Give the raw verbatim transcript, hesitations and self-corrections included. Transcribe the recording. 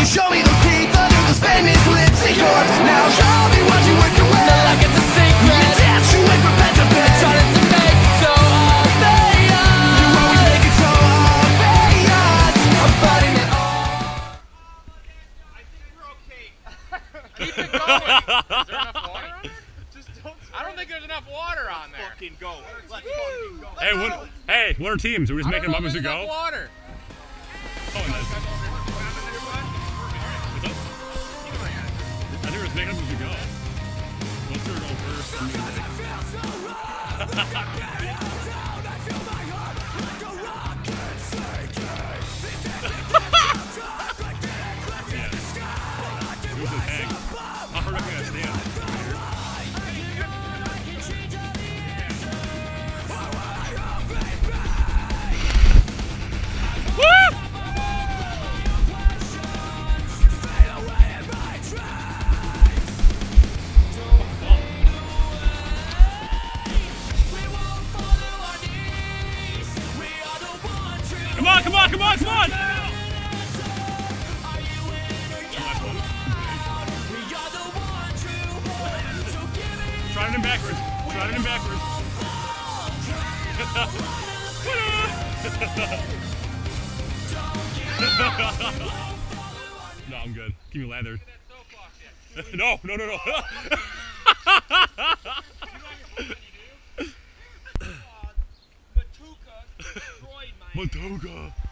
you show me those teeth under those famous lips of yours. Now show me what you work away. Not like it's a secret. You dance, you wait for bed to bed. Trying to make it so obvious. You always make it so obvious. I'm fighting it all. I think we're okay. Keep it going. Is there enough water on it? Just don't. I don't think there's enough water on there. Fucking go. Let's fucking go. Hey, what? Hey, what are teams? Are we just I making don't them know up if as we there's go? enough water. Oh, nice. I think we're just making them up as we go. Let's go Come on, come on, come on, come on! Try it in backwards. Try it in backwards. No, I'm good. Give me lather. No, no, no, no. Matuka destroyed my Matuka.